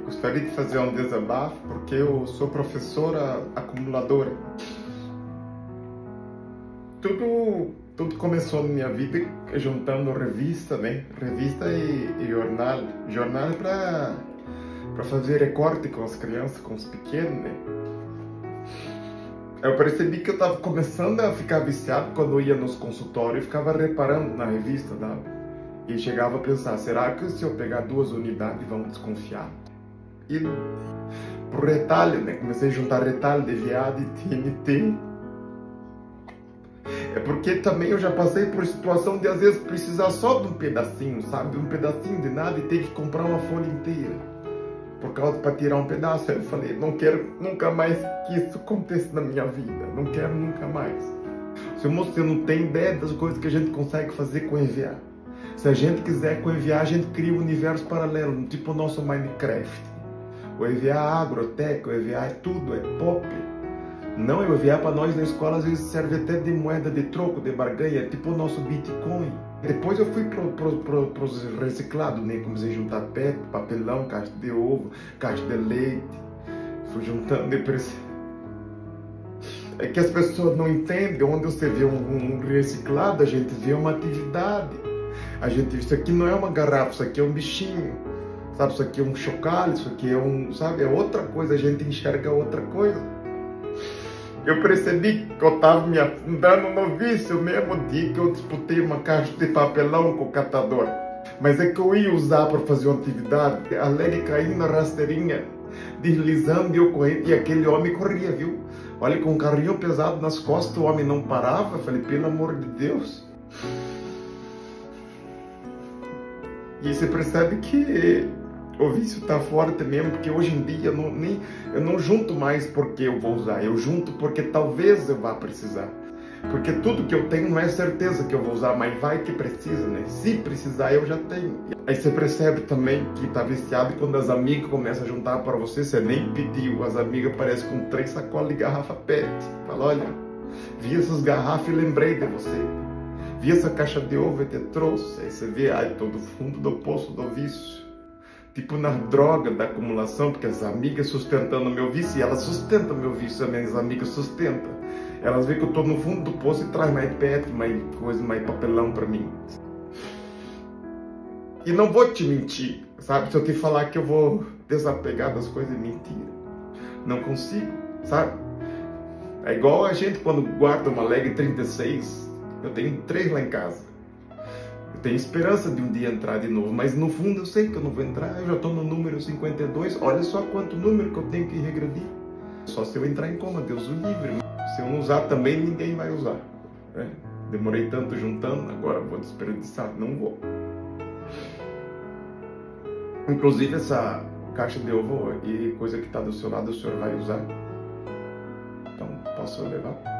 Gostaria de fazer um desabafo porque eu sou professora acumuladora. Tudo começou na minha vida juntando revista, né? Revista e jornal. Jornal para fazer recorte com as crianças, com os pequenos, né? Eu percebi que eu estava começando a ficar viciado quando eu ia nos consultórios e ficava reparando na revista, tá? E chegava a pensar, será que se eu pegar 2 unidades vão desconfiar? E por retalho, né? Comecei a juntar retalho de VA, de TNT. É porque também eu já passei por situação de às vezes precisar só de um pedacinho, sabe? Um pedacinho de nada e ter que comprar uma folha inteira. Por causa para tirar um pedaço. Aí eu falei, não quero nunca mais que isso aconteça na minha vida. Não quero nunca mais. Seu moço, você não tem ideia das coisas que a gente consegue fazer com EVA. Se a gente quiser com EVA, a gente cria um universo paralelo, tipo o nosso Minecraft. O EVA é agroteca, o EVA é tudo, é pop. Não, o EVA para nós na escola às vezes serve até de moeda de troco, de barganha, é tipo o nosso Bitcoin. Depois eu fui pros reciclados, né? Comecei a juntar PET, papelão, caixa de ovo, caixa de leite. Fui juntando depois. É que as pessoas não entendem. Onde você vê um reciclado, a gente vê uma atividade. A gente, isso aqui não é uma garrafa, isso aqui é um bichinho. Sabe, isso aqui é um chocalho, isso aqui é sabe, é outra coisa, a gente enxerga outra coisa. Eu percebi que eu estava me afundando no vício mesmo dia que eu disputei uma caixa de papelão com o catador. Mas é que eu ia usar para fazer uma atividade, alegre caindo na rasteirinha, deslizando e eu correndo, e aquele homem corria, viu? Olha, com um carrinho pesado nas costas, o homem não parava. Eu falei, pelo amor de Deus. E você percebe que o vício está forte mesmo, porque hoje em dia eu não junto mais porque eu vou usar, eu junto porque talvez eu vá precisar. Porque tudo que eu tenho não é certeza que eu vou usar, mas vai que precisa, né? Se precisar, eu já tenho. Aí você percebe também que está viciado e quando as amigas começam a juntar para você, você nem pediu, as amigas aparecem com 3 sacolas de garrafa PET. Fala, olha, vi essas garrafas e lembrei de você. Vi essa caixa de ovo e te trouxe. Aí você vê, ai, tô no fundo do poço do vício. Tipo na droga da acumulação, porque as amigas sustentando o meu vício, e elas sustentam o meu vício, as minhas amigas sustentam. Elas veem que eu tô no fundo do poço e traz mais PET, mais coisa, mais papelão pra mim. E não vou te mentir, sabe? Se eu te falar que eu vou desapegar das coisas, é mentira. Não consigo, sabe? É igual a gente quando guarda uma Leg 36, eu tenho 3 lá em casa. Eu tenho esperança de um dia entrar de novo, mas no fundo eu sei que eu não vou entrar, eu já estou no número 52, olha só quanto número que eu tenho que regredir. Só se eu entrar em coma, Deus o livre. Se eu não usar também, ninguém vai usar. Né? Demorei tanto juntando, agora vou desperdiçar, não vou. Inclusive essa caixa de ovo e coisa que está do seu lado, o senhor vai usar? Então, posso levar?